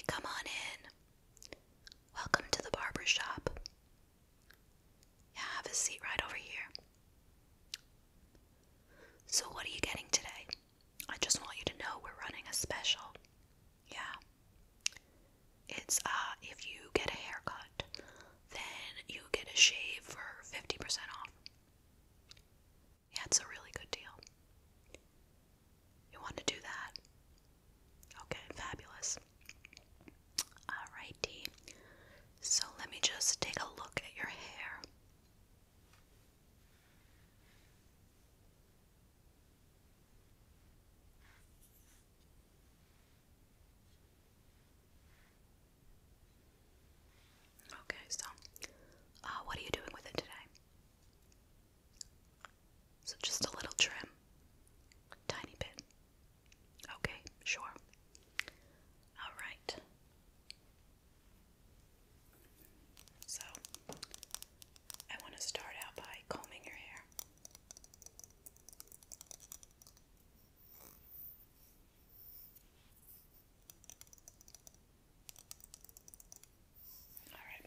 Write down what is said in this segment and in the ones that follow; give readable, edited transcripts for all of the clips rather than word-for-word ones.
Come on in. Welcome to the barber shop. Yeah, have a seat right over here. So what are you getting today? I just want you to know we're running a special. Yeah. It's, if you get a haircut, then you get a shave for 50% off. Yeah, it's a really good deal. You want to do that? Okay, fabulous. Alrighty. So let me just take a look at your hair. Okay, so what are you doing with it today? So just a little trim. Tiny bit. Okay, sure. Alright. So, I want to start out by combing your hair. Alright.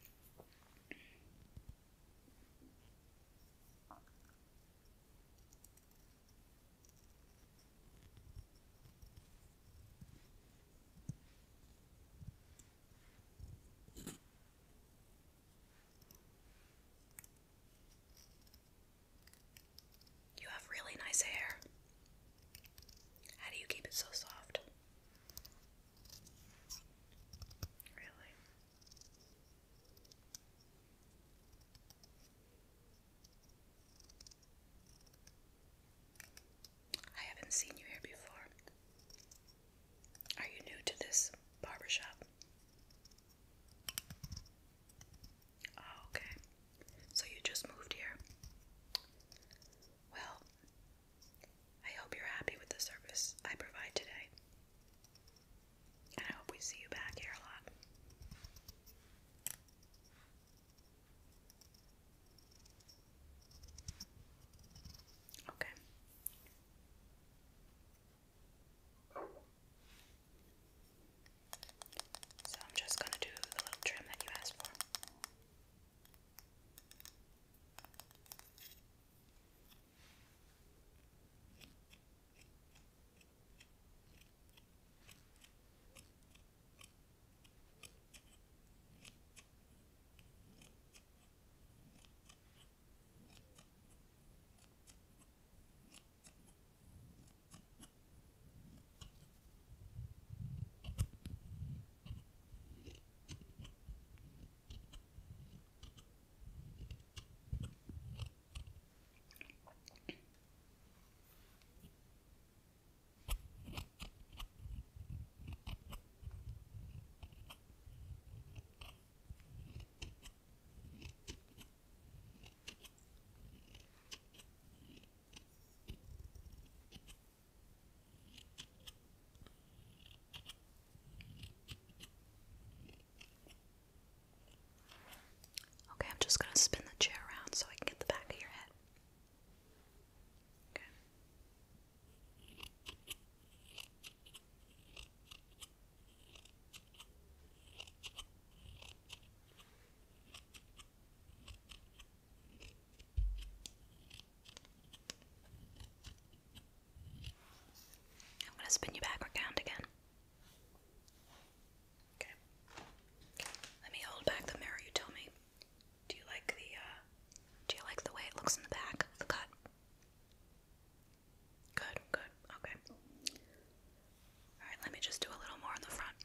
You have really nice hair. How do you keep it so soft? Really? I haven't seen you here before. Are you new to this barbershop? Oh, okay. So you just moved here? Well, I hope you're happy with the service I provide today. And I hope we see you back here a lot. Okay. So I'm just going to do the little trim that you asked for. Okay, I'm just going to spin the chair around so I can get the back of your head. Okay. I'm going to spin you back around again. Okay. Let me hold back the mirror. You tell me. Do you like the way it looks in the back, the cut? Good, good. Okay. Alright, let me just do a little more in the front.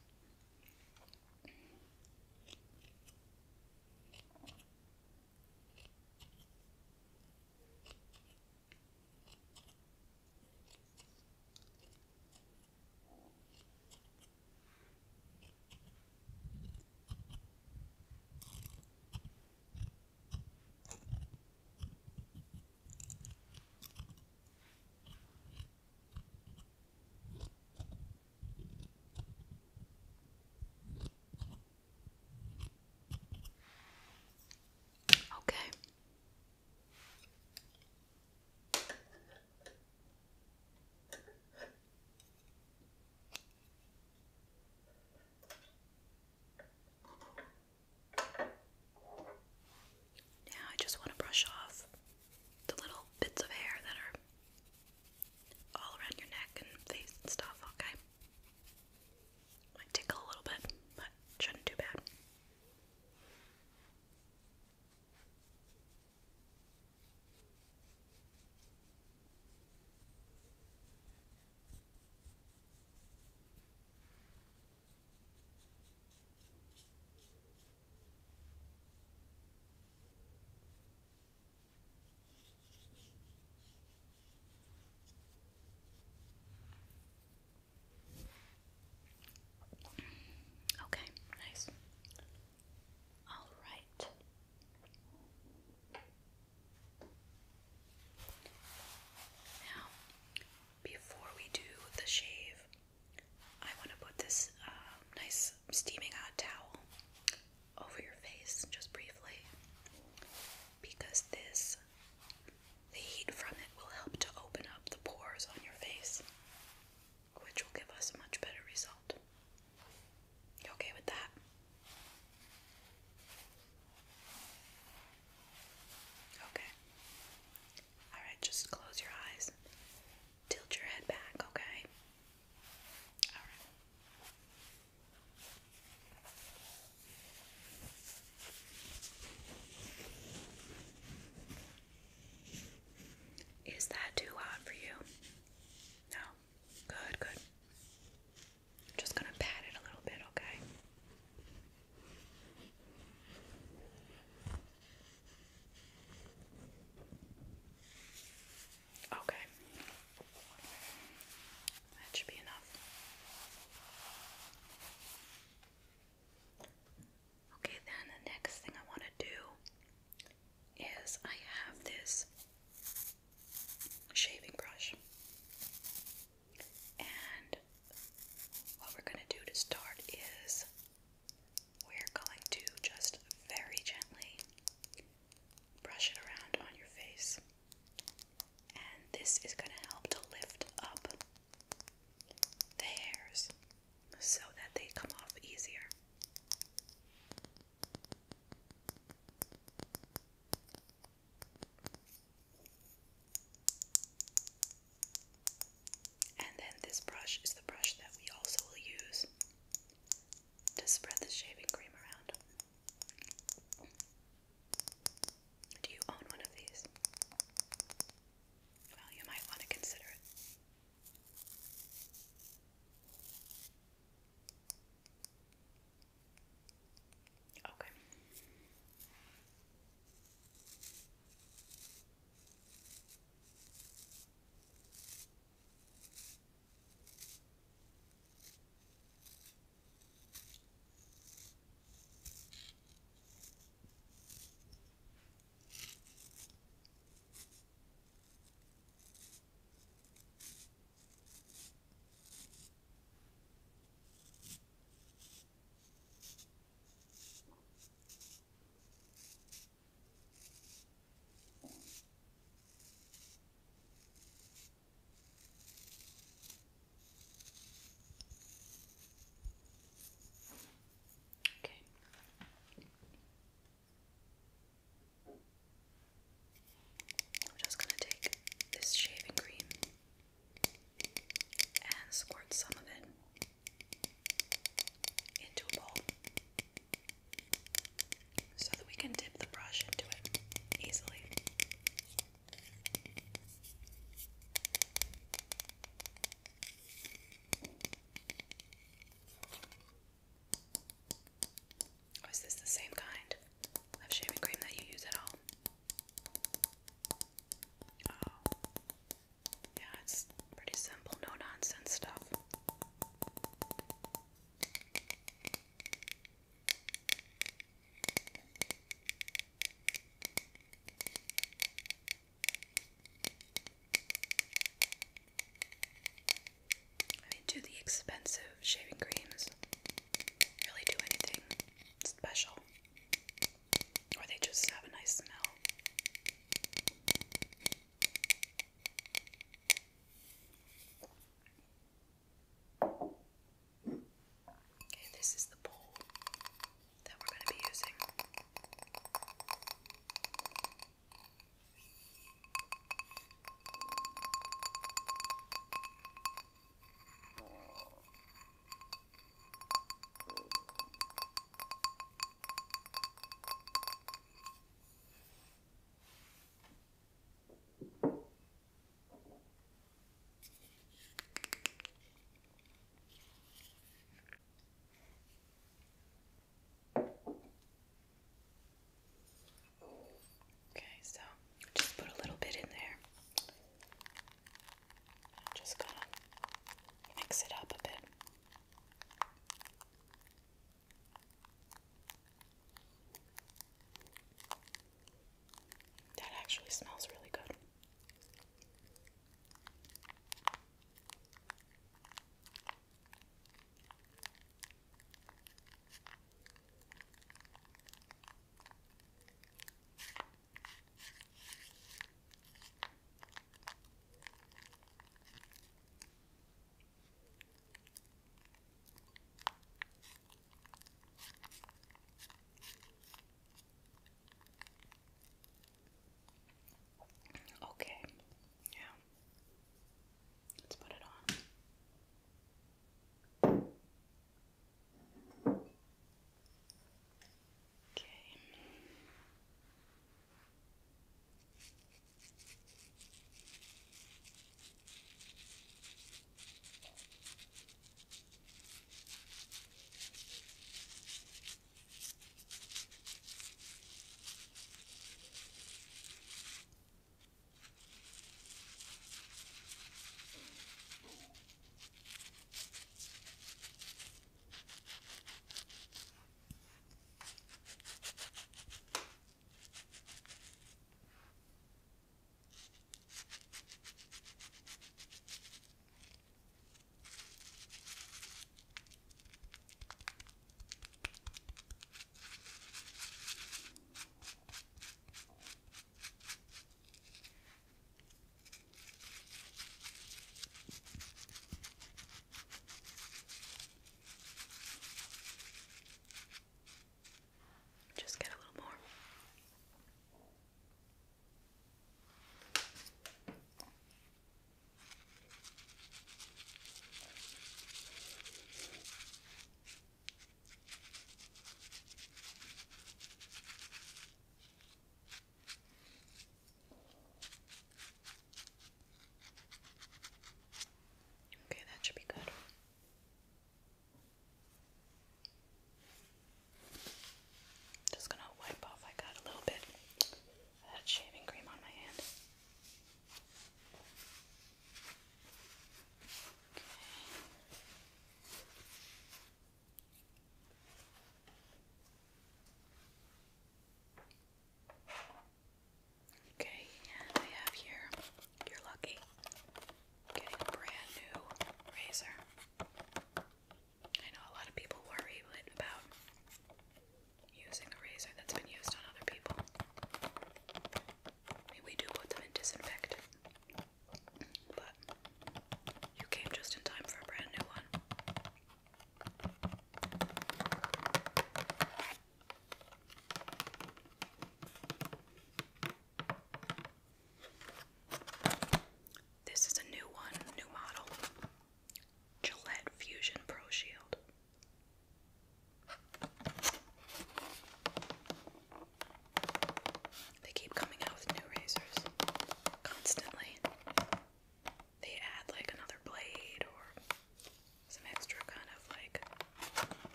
steaming hot towel over your face, just briefly, because the heat from it will help to open up the pores on your face, which will give us a much better result. You okay with that? Okay. Alright, just close your eyes. Tilt your head back, okay? Alright. Is that too hot for you? No? Good, good. I'm just gonna pat it a little bit, okay? Okay. That should be enough. Okay, then the next thing I want to do is I have this shaving brush. And what we're going to do to start is we're going to just very gently brush it around on your face. And this is going to help to lift up the hairs so that they come off easier. And then this brush is the brush that we also will use to spread the shaving cream around. Do you own one of these? Well, you might want to consider it. Okay. Okay. I'm just going to take this shaving cream and squirt some of it into a bowl so that we can dip the brush into it easily. Or is this the same kind of shaving cream that you use at home? Oh, yeah, it's pretty simple, no nonsense stuff. I mean, do the expensive shaving creams really do anything special? Or they just have a nice smell? Okay, this is the bowl that we're going to be using.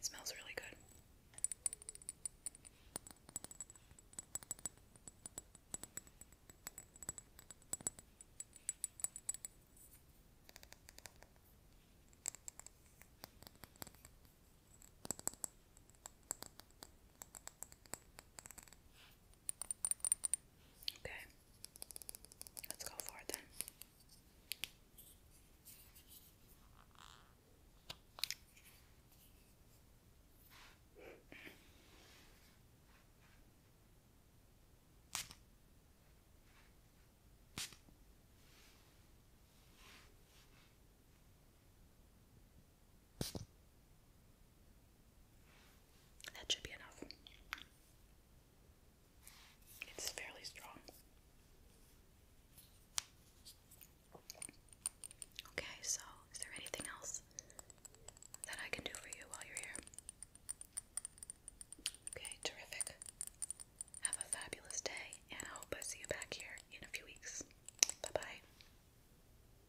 smells really